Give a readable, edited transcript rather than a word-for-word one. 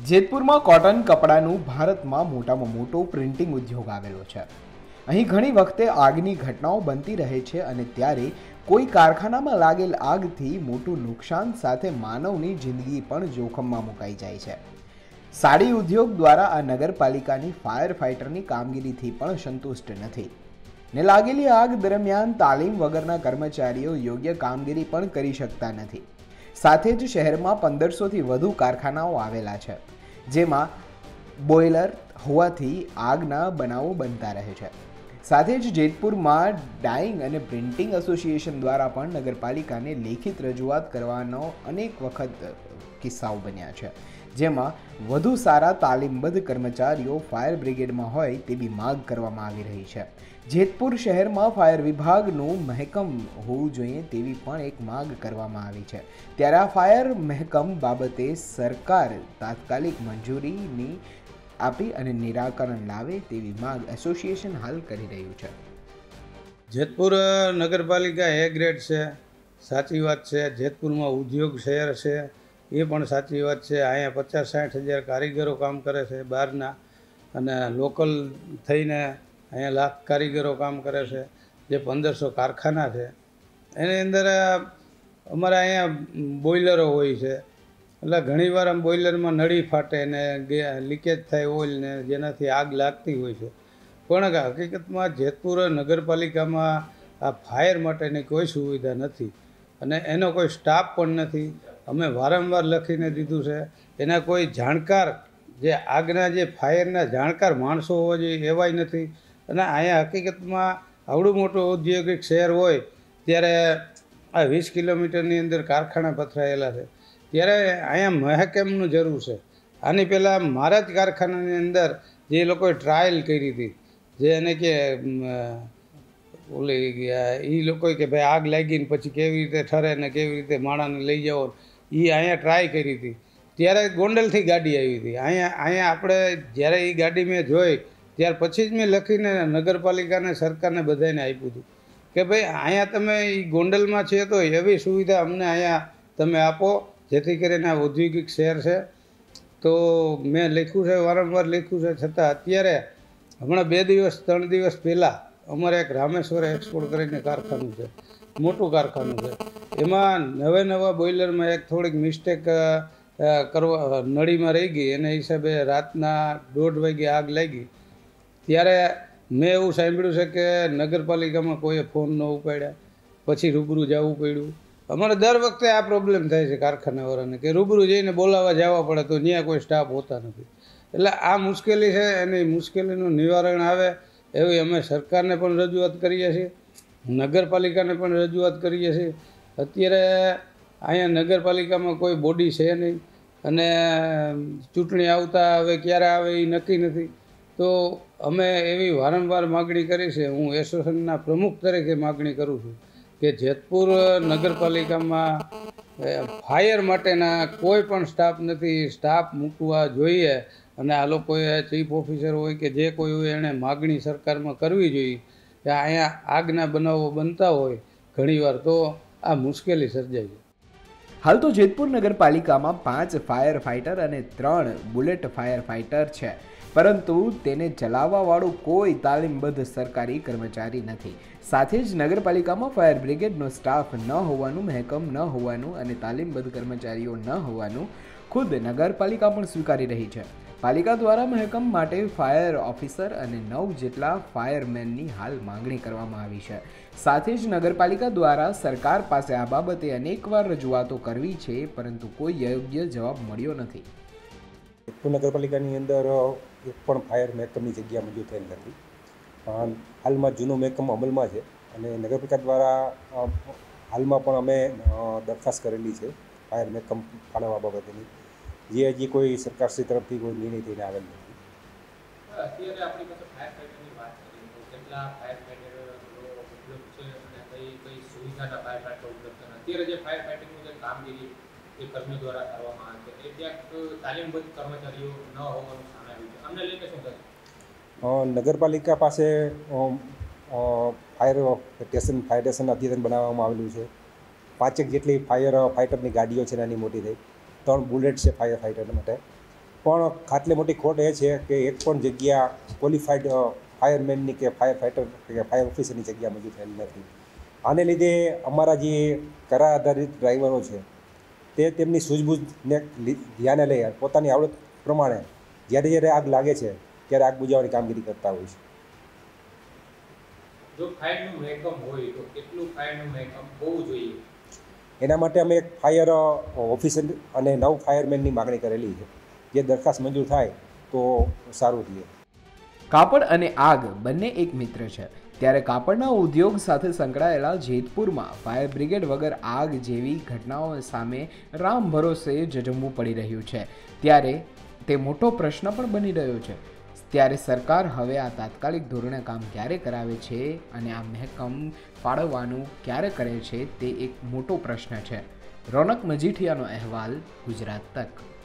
જેતપુરમાં cotton કપડાનું ભારતમાં મોટામાં મોટો પ્રિન્ટિંગ ઉદ્યોગ આવેલો છે. અહીં ઘણી વખતે આગની ઘટનાઓ બનતી રહે છે અને ત્યારે કોઈ કારખાનામાં લાગેલ આગથી મોટું નુકસાન સાથે માનવની જિંદગી પણ જોખમમાં મુકાઈ જાય છે. સાડી ઉદ્યોગ દ્વારા આ નગરપાલિકાની ફાયર ફાઇટરની કામગીરીથી પણ સંતુષ્ટ નથી ને લાગેલી આગ દરમિયાન તાલીમ વગરના કર્મચારીઓ યોગ્ય કામગીરી પણ કરી શકતા નથી. સાથે જ શહેરમાં 1500થી વધુ કારખાનાઓ આવેલા છે, જેમાં બોઇલર હોવાથી આગના બનાવો બનતા રહે છે. સાથે જ જેતપુરમાં ડાઇંગ અને પ્રિન્ટિંગ એસોસિએશન દ્વારા પણ નગરપાલિકાને લેખિત રજૂઆત કરવાનો અનેક વખત કિસ્સાઓ બન્યા છે, જેમાં વધુ સારા તાલીમબદ્ધ કર્મચારીઓ ફાયર બ્રિગેડમાં હોય તેવી માગ કરવામાં આવી રહી છે. જેતપુર શહેરમાં ફાયર વિભાગનું મહેકમ હોવું જોઈએ તેવી પણ એક માગ કરવામાં આવી છે. ત્યારે આ ફાયર મહેકમ બાબતે સરકાર તાત્કાલિક મંજૂરીની આપી અને નિરાકરણ લાવે તેવી માગ એસોસિએશન હાલ કરી રહ્યું છે. જેતપુર નગરપાલિકા એ ગ્રેડ છે, સાચી વાત છે. જેતપુરમાં ઉદ્યોગ શહેર છે, એ પણ સાચી વાત છે. અહીંયા 50-60 હજાર કારીગરો કામ કરે છે બહારના, અને લોકલ થઈને અહીંયા લાખ કારીગરો કામ કરે છે. જે 1500 કારખાના છે એની અંદર અમારા અહીંયા બોઇલરો હોય છે, એટલે ઘણીવાર આમ બોઇલરમાં નળી ફાટે ને લીકેજ થાય ઓઇલ ને, જેનાથી આગ લાગતી હોય છે. પણ હકીકતમાં જેતપુર નગરપાલિકામાં આ ફાયર માટેની કોઈ સુવિધા નથી અને એનો કોઈ સ્ટાફ પણ નથી. અમે વારંવાર લખીને દીધું છે. એના કોઈ જાણકાર, જે આગના જે ફાયરના જાણકાર માણસો હોવા જોઈએ એવાય નથી. અને અહીંયા હકીકતમાં આવડું મોટું ઔદ્યોગિક શહેર હોય ત્યારે આ 20 કિલોમીટરની અંદર કારખાના પથરાયેલા છે, ત્યારે અહીંયા મહેકમનું જરૂર છે. આની પહેલાં મારા જ કારખાનાની અંદર જે લોકોએ ટ્રાયલ કરી હતી, જે એને કે ઓલી એ લોકોએ કે ભાઈ આગ લાગીને પછી કેવી રીતે ઠરે ને કેવી રીતે માણસને લઈ જાઓ, એ અહીંયા ટ્રાય કરી હતી. ત્યારે ગોંડલથી ગાડી આવી હતી. અહીંયા આપણે જ્યારે એ ગાડી મેં જોઈ ત્યાર પછી જ મેં લખીને નગરપાલિકાને, સરકારને બધાને આપ્યું હતું કે ભાઈ અહીંયા તમે એ ગોંડલમાં છે તો એવી સુવિધા અમને અહીંયા તમે આપો, જેથી કરીને આ ઔદ્યોગિક શહેર છે. તો મેં લખ્યું છે, વારંવાર લખ્યું છે, છતાં અત્યારે હમણાં 2-3 દિવસ પહેલાં અમારે એક રામેશ્વર એક્સપોર્ટ કરીને કારખાનું છે, મોટું કારખાનું છે. એમાં નવા બોઇલરમાં એક થોડીક મિસ્ટેક કરવા નળીમાં રહી ગઈ, એના હિસાબે રાતના 1:30 વાગે આગ લાગી. ત્યારે મેં એવું સાંભળ્યું છે કે નગરપાલિકામાં કોઈએ ફોન ન ઉપાડ્યા, પછી રૂબરૂ જવું પડ્યું. અમારે દર વખતે આ પ્રોબ્લેમ થાય છે કારખાનાવાળાને કે રૂબરૂ જઈને બોલાવવા જવા પડે, તો ત્યાં કોઈ સ્ટાફ હોતા નથી. એટલે આ મુશ્કેલી છે, એની મુશ્કેલીનું નિવારણ આવે એવી અમે સરકારને પણ રજૂઆત કરીએ છીએ, નગરપાલિકાને પણ રજૂઆત કરીએ છીએ. અત્યારે અહીંયા નગરપાલિકામાં કોઈ બોડી છે નહીં અને ચૂંટણી આવતા હવે ક્યારે આવે એ નક્કી નથી. તો અમે એવી વારંવાર માગણી કરી છે. હું એસોસિએશનના પ્રમુખ તરીકે માગણી કરું છું કે જેતપુર નગરપાલિકામાં ફાયર માટેના કોઈ પણ સ્ટાફ નથી, સ્ટાફ મૂકવા જોઈએ. અને આ લોકોએ ચીફ ઓફિસર હોય કે જે કોઈ હોય એણે માગણી સરકારમાં કરવી જોઈએ કે અહીંયા આગના બનાવો બનતા હોય ઘણીવાર, તો આ મુશ્કેલી સર્જાય છે. હાલ તો જેતપુર નગરપાલિકામાં 5 ફાયર ફાઇટર અને 3 બુલેટ ફાયર ફાઇટર છે, પરંતુ તેને ચલાવવાવાળું કોઈ તાલીમબદ્ધ સરકારી કર્મચારી નથી. સાથે જ નગરપાલિકામાં ફાયર બ્રિગેડનો સ્ટાફ ન હોવાનું, મહેકમ ન હોવાનું અને તાલીમબદ્ધ કર્મચારીઓ ન હોવાનું ખુદ નગરપાલિકા પણ સ્વીકારી રહી છે. પાલિકા દ્વારા મહેકમ માટે ફાયર ઓફિસર અને 9 જેટલા ફાયરમેનની હાલ માંગણી કરવામાં આવી છે. સાથે જ નગરપાલિકા દ્વારા સરકાર પાસે આ બાબતે અનેકવાર રજૂઆતો કરવી છે, પરંતુ કોઈ યોગ્ય જવાબ મળ્યો નથી. જેતપુર નગરપાલિકાની અંદર એક પણ ફાયર મહેકમની જગ્યા મંજૂર થયેલ નથી. હાલમાં જૂનું મહેકમ અમલમાં છે અને નગરપાલિકા દ્વારા હાલમાં પણ અમે દરખાસ્ત કરેલી છે ફાયર મહેકમ ફાળવવા બાબતેની, જે હજી કોઈ સરકારશ્રી તરફથી કોઈ નિર્ણય થઈને આવેલ નથી. અત્યારે આપણી પાસે ફાયર ફાઇટરની વાત કરીએ તો કેટલા ફાયર ફાઇટરો ઉપલબ્ધ છે અને કઈ સુવિધાના ફાયર ફાઇટર ઉપલબ્ધ છે? અત્યારે જે ફાયર ફાઇટિંગની જે કામગીરી એ કર્મીઓ દ્વારા કરવામાં આવે છે, એ ક્યાંક તાલીમબદ્ધ કર્મચારીઓ ન હોવાનું સામે આવ્યું છે. અમને લઈને શું થશે? નગરપાલિકા પાસે ફાયર સ્ટેશન અદ્યતન બનાવવામાં આવેલું છે. 5 જેટલી ફાયર ફાઇટરની ગાડીઓ છે, નાની મોટી થઈ. 3 બુલેટ છે ફાયર ફાઇટર માટે. પણ ખાટલે મોટી ખોટ એ છે કે એક પણ જગ્યા ક્વોલિફાઈડ ફાયરમેનની કે ફાયર ફાઇટર કે ફાયર ઓફિસરની જગ્યા મંજૂર થયેલી નથી. આને લીધે અમારા જે કરાર આધારિત ડ્રાઈવરો છે તે તેમની સૂઝબૂઝને ધ્યાને લઈ પોતાની આવડત પ્રમાણે જ્યારે જ્યારે આગ લાગે છે ત્યારે આગ બુઝાવવાની કામગીરી કરતા હોય છે. જો ફાયરનું મહેકમ હોય તો કેટલું ફાયરનું મહેકમ હોવું જોઈએ? એના માટે અમે એક ફાયર ઓફિસર અને 9 ફાયરમેનની માગણી કરેલી છે. જે દરખાસ્ત મંજૂર થાય તો સારું રહે. કાપડ અને આગ બંને એક મિત્ર છે, ત્યારે કાપડના ઉદ્યોગ સાથે સંકળાયેલા જેતપુરમાં ફાયર બ્રિગેડ વગર આગ જેવી ઘટનાઓ સામે રામ ભરોસે ઝઝમવું પડી રહ્યું છે. ત્યારે તે મોટો પ્રશ્ન પણ બની રહ્યો છે. ત્યારે સરકાર હવે આ તાત્કાલિક ધોરણે કામ ક્યારે કરાવે છે અને આ મહેકમ ફાળવવાનું ક્યારે કરે છે તે એક મોટો પ્રશ્ન છે. રોનક મજીઠિયાનો અહેવાલ, ગુજરાત તક.